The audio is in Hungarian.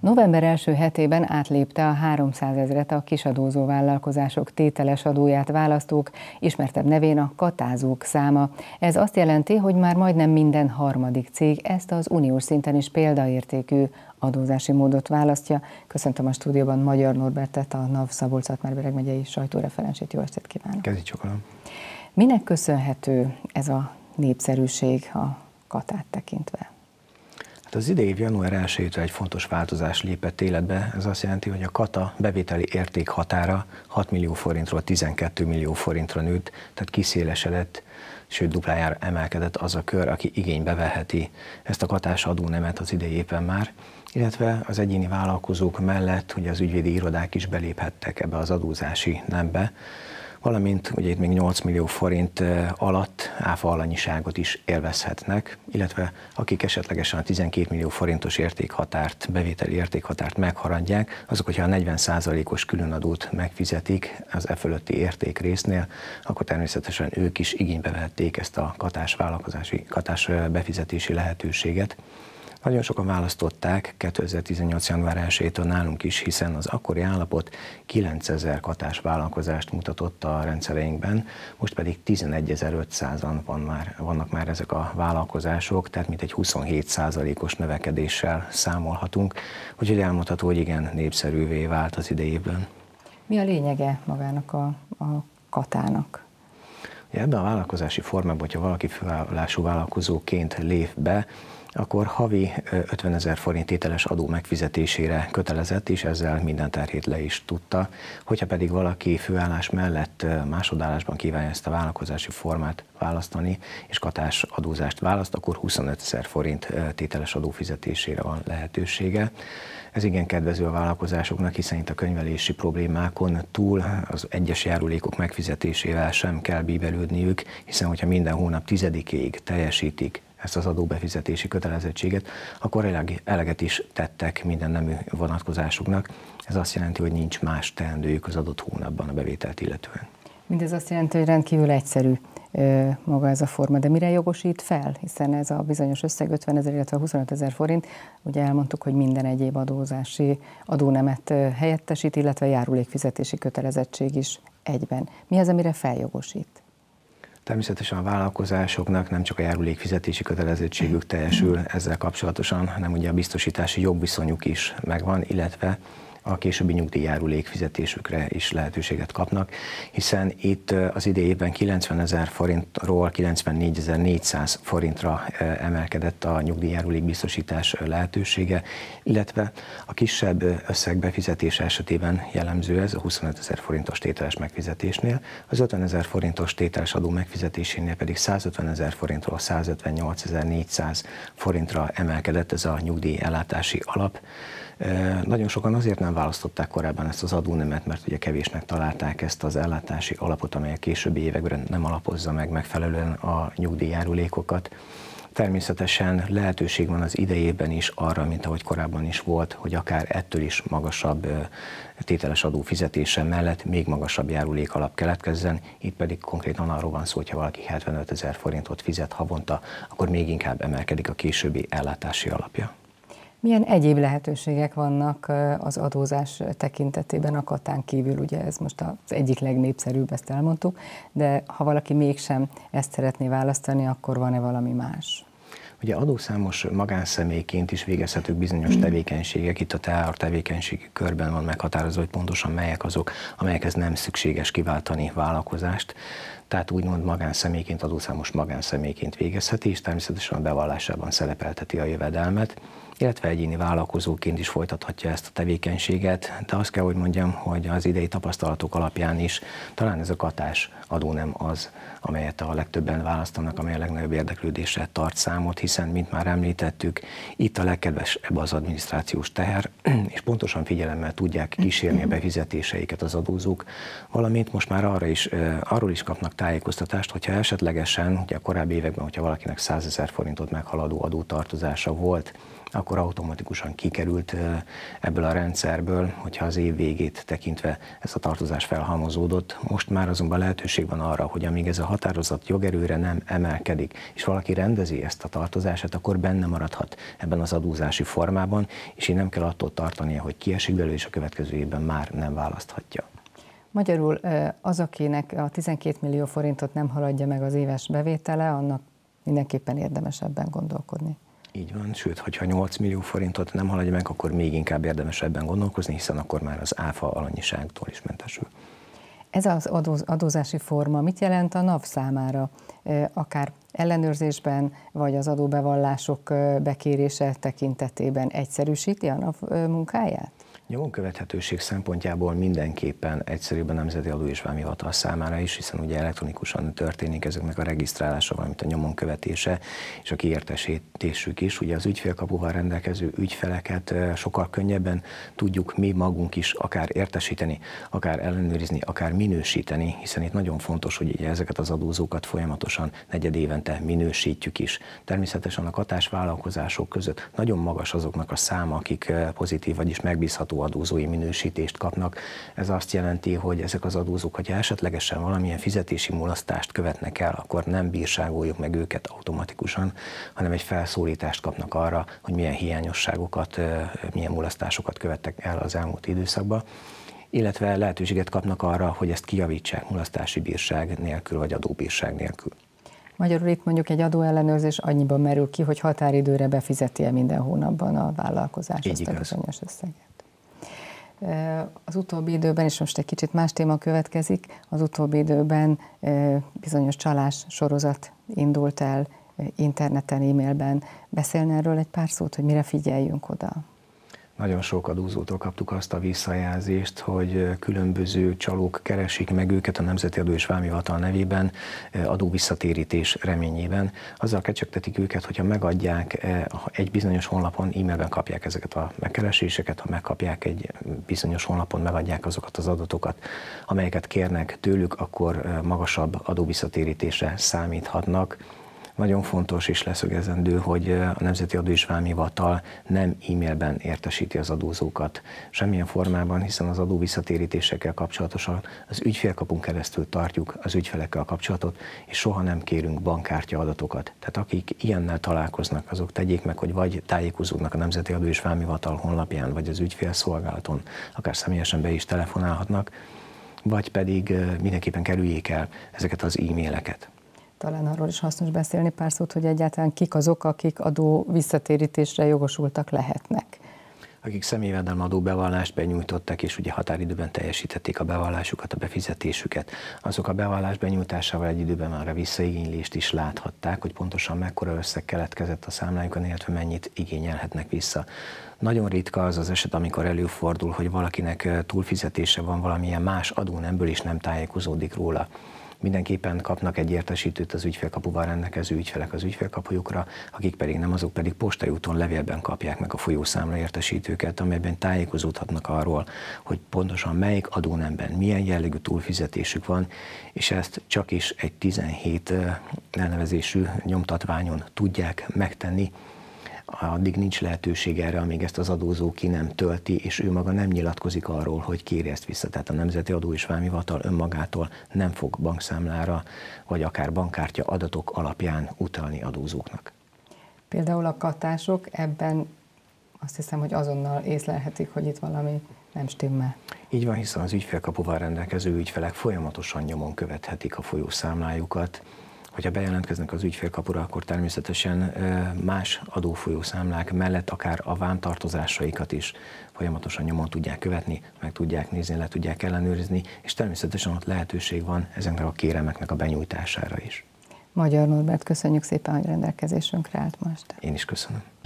November első hetében átlépte a 300 000-et a kisadózó vállalkozások tételes adóját választók, ismertebb nevén a katázók száma. Ez azt jelenti, hogy már majdnem minden harmadik cég ezt az uniós szinten is példaértékű adózási módot választja. Köszöntöm a stúdióban Magyar Norbertet, a NAV Szabolcs-Szatmár-Bereg megyei sajtóreferensét. Jó estét kívánok! Kezdj csokolom! Minek köszönhető ez a népszerűség a katát tekintve? Az idei év január 1-től egy fontos változás lépett életbe. Ez azt jelenti, hogy a kata bevételi értékhatára 6 millió forintról 12 millió forintra nőtt, tehát kiszélesedett, sőt duplájára emelkedett az a kör, aki igénybe veheti ezt a katás adónemet az idei évben már, illetve az egyéni vállalkozók mellett ugye az ügyvédi irodák is beléphettek ebbe az adózási nembe, valamint ugye itt még 8 millió forint alatt áfa alanyiságot is élvezhetnek, illetve akik esetlegesen a 12 millió forintos értékhatárt, bevételi értékhatárt meghaladják, azok, hogyha a 40%-os különadót megfizetik az e fölötti értékrésznél, akkor természetesen ők is igénybe vehették ezt a katás befizetési lehetőséget. Nagyon sokan választották 2018. január 1-től nálunk is, hiszen az akkori állapot 9000 katás vállalkozást mutatott a rendszereinkben, most pedig 11.500-an vannak már ezek a vállalkozások, tehát mintegy 27%-os növekedéssel számolhatunk, úgyhogy elmondható, hogy igen, népszerűvé vált az idejében. Mi a lényege magának a katának? Ebben a vállalkozási formában, hogyha valaki főállású vállalkozóként lép be, akkor havi 50 000 forint tételes adó megfizetésére kötelezett, és ezzel minden terhét le is tudta. Hogyha pedig valaki főállás mellett másodállásban kívánja ezt a vállalkozási formát választani, és katás adózást választ, akkor 25 000 forint tételes adó fizetésére van lehetősége. Ez igen kedvező a vállalkozásoknak, hiszen itt a könyvelési problémákon túl az egyes járulékok megfizetésével sem kell bíbelődniük, hiszen hogyha minden hónap 10-ig teljesítik ezt az adóbefizetési kötelezettséget, akkor eleget is tettek minden nemű vonatkozásuknak. Ez azt jelenti, hogy nincs más teendőjük az adott hónapban a bevételt illetően. Mindez azt jelenti, hogy rendkívül egyszerű maga ez a forma, de mire jogosít fel? Hiszen ez a bizonyos összeg 50 000, illetve 25 000 forint, ugye elmondtuk, hogy minden egyéb adózási adónemet helyettesít, illetve járulékfizetési kötelezettség is egyben. Mi az, amire feljogosít? Természetesen a vállalkozásoknak nem csak a járulékfizetési kötelezettségük teljesül ezzel kapcsolatosan, hanem ugye a biztosítási jogviszonyuk is megvan, illetve a későbbi nyugdíjjárulék fizetésükre is lehetőséget kapnak, hiszen itt az idei évben 90 000 forintról 94.400 forintra emelkedett a nyugdíjjárulék biztosítás lehetősége, illetve a kisebb összeg befizetése esetében jellemző ez a 25 000 forintos tételes megfizetésnél, az 50 000 forintos tételes adó megfizetésénél pedig 150 000 forintról 158.400 forintra emelkedett ez a nyugdíjellátási alap. Nagyon sokan azért nem választották korábban ezt az adónemet, mert ugye kevésnek találták ezt az ellátási alapot, amely a későbbi években nem alapozza meg megfelelően a nyugdíjjárulékokat. Természetesen lehetőség van az idejében is arra, mint ahogy korábban is volt, hogy akár ettől is magasabb tételes adó fizetése mellett még magasabb járulék alap keletkezzen. Itt pedig konkrétan arról van szó, hogyha valaki 75 000 forintot fizet havonta, akkor még inkább emelkedik a későbbi ellátási alapja. Milyen egyéb lehetőségek vannak az adózás tekintetében a katán kívül? Ugye ez most az egyik legnépszerűbb, ezt elmondtuk, de ha valaki mégsem ezt szeretné választani, akkor van-e valami más? Ugye adószámos magánszemélyként is végezhetők bizonyos tevékenységek, itt a tevékenységi körben van meghatározva, hogy pontosan melyek azok, amelyekhez nem szükséges kiváltani vállalkozást. Tehát úgymond magánszemélyként, adószámos magánszemélyként végezheti, és természetesen a bevallásában szerepelteti a jövedelmet, illetve egyéni vállalkozóként is folytathatja ezt a tevékenységet, de azt kell, hogy mondjam, hogy az idei tapasztalatok alapján is talán ez a katás adó nem az, amelyet a legtöbben választanak, amely a legnagyobb érdeklődésre tart számot, hiszen, mint már említettük, itt a legkedvesebb az adminisztrációs teher, és pontosan figyelemmel tudják kísérni a befizetéseiket az adózók, valamint most már arról is kapnak tájékoztatást, hogyha esetlegesen, ugye a korábbi években, hogyha valakinek 100 000 forintot meghaladó adótartozása volt, akkor automatikusan kikerült ebből a rendszerből, hogyha az év végét tekintve ez a tartozás felhalmozódott. Most már azonban lehetőség van arra, hogy amíg ez a határozat jogerőre nem emelkedik, és valaki rendezi ezt a tartozását, akkor benne maradhat ebben az adózási formában, és így nem kell attól tartania, hogy kiesik belőle, és a következő évben már nem választhatja. Magyarul az, akinek a 12 millió forintot nem haladja meg az éves bevétele, annak mindenképpen érdemes ebben gondolkodni. Így van, sőt, hogyha 8 millió forintot nem haladja meg, akkor még inkább érdemes ebben gondolkozni, hiszen akkor már az áfa alanyiságtól is mentesül. Ez az adózási forma mit jelent a NAV számára? Akár ellenőrzésben, vagy az adóbevallások bekérése tekintetében egyszerűsíti a NAV munkáját? Nyomon követhetőség szempontjából mindenképpen egyszerűbb a Nemzeti Adó és Vámhivatal számára is, hiszen ugye elektronikusan történik ezeknek a regisztrálása, valamint a nyomon követése és a kiértesítésük is. Ugye az ügyfélkapuval rendelkező ügyfeleket sokkal könnyebben tudjuk mi magunk is akár értesíteni, akár ellenőrizni, akár minősíteni, hiszen itt nagyon fontos, hogy ugye ezeket az adózókat folyamatosan negyedévente minősítjük is. Természetesen a katásvállalkozások között nagyon magas azoknak a száma, akik pozitív, vagyis megbízható adózói minősítést kapnak. Ez azt jelenti, hogy ezek az adózók, hogyha esetlegesen valamilyen fizetési mulasztást követnek el, akkor nem bírságoljuk meg őket automatikusan, hanem egy felszólítást kapnak arra, hogy milyen hiányosságokat, milyen mulasztásokat követtek el az elmúlt időszakban, illetve lehetőséget kapnak arra, hogy ezt kijavítsák mulasztási bírság nélkül, vagy adóbírság nélkül. Magyarul itt mondjuk egy adóellenőrzés annyiban merül ki, hogy határidőre befizeti-e minden hónapban a vállalkozás azt a bizonyos összeget. Az utóbbi időben, és most egy kicsit más téma következik, az utóbbi időben bizonyos csalás sorozat indult el interneten, e-mailben. Beszélne erről egy pár szót, hogy mire figyeljünk oda? Nagyon sok adózótól kaptuk azt a visszajelzést, hogy különböző csalók keresik meg őket a Nemzeti Adó és Vámhivatal nevében adóvisszatérítés reményében. Azzal kecsegtetik őket, hogyha megadják egy bizonyos honlapon, e-mailben kapják ezeket a megkereséseket, ha megkapják egy bizonyos honlapon, megadják azokat az adatokat, amelyeket kérnek tőlük, akkor magasabb adóvisszatérítésre számíthatnak. Nagyon fontos és leszögezendő, hogy a Nemzeti Adó és Vámhivatal nem e-mailben értesíti az adózókat semmilyen formában, hiszen az adóvisszatérítésekkel kapcsolatosan az ügyfélkapun keresztül tartjuk az ügyfelekkel a kapcsolatot, és soha nem kérünk bankkártya adatokat. Tehát akik ilyennel találkoznak, azok tegyék meg, hogy vagy tájékozódnak a Nemzeti Adó és Vámhivatal honlapján, vagy az ügyfélszolgálaton, akár személyesen be is telefonálhatnak, vagy pedig mindenképpen kerüljék el ezeket az e-maileket. Talán arról is hasznos beszélni pár szót, hogy egyáltalán kik azok, akik adó visszatérítésre jogosultak lehetnek. Akik személyvedelmi adóbevallást benyújtottak, és ugye határidőben teljesítették a bevallásukat, a befizetésüket, azok a bevallás benyújtásával egy időben már a visszaigénylést is láthatták, hogy pontosan mekkora összeg keletkezett a számlájukon, illetve mennyit igényelhetnek vissza. Nagyon ritka az az eset, amikor előfordul, hogy valakinek túlfizetése van valamilyen más adónemből, és nem tájékozódik róla. Mindenképpen kapnak egy értesítőt az ügyfélkapuval rendelkező ügyfelek az ügyfélkapujukra, akik pedig nem, azok pedig postai úton levélben kapják meg a folyószámla értesítőket, amelyben tájékozódhatnak arról, hogy pontosan melyik adónemben milyen jellegű túlfizetésük van, és ezt csak is egy 17 elnevezésű nyomtatványon tudják megtenni. Addig nincs lehetőség erre, amíg ezt az adózó ki nem tölti, és ő maga nem nyilatkozik arról, hogy kéri ezt vissza. Tehát a Nemzeti Adó és Vámhivatal önmagától nem fog bankszámlára, vagy akár bankkártya adatok alapján utalni adózóknak. Például a katások ebben azt hiszem, hogy azonnal észlelhetik, hogy itt valami nem stimmel. Így van, hiszen az ügyfélkapuval rendelkező ügyfelek folyamatosan nyomon követhetik a folyószámlájukat. Hogyha bejelentkeznek az ügyfélkapura, akkor természetesen más adófolyószámlák mellett akár a vámtartozásaikat is folyamatosan nyomon tudják követni, meg tudják nézni, le tudják ellenőrizni, és természetesen ott lehetőség van ezeknek a kérelmeknek a benyújtására is. Magyar Norbert, köszönjük szépen, hogy rendelkezésünkre állt most. Én is köszönöm.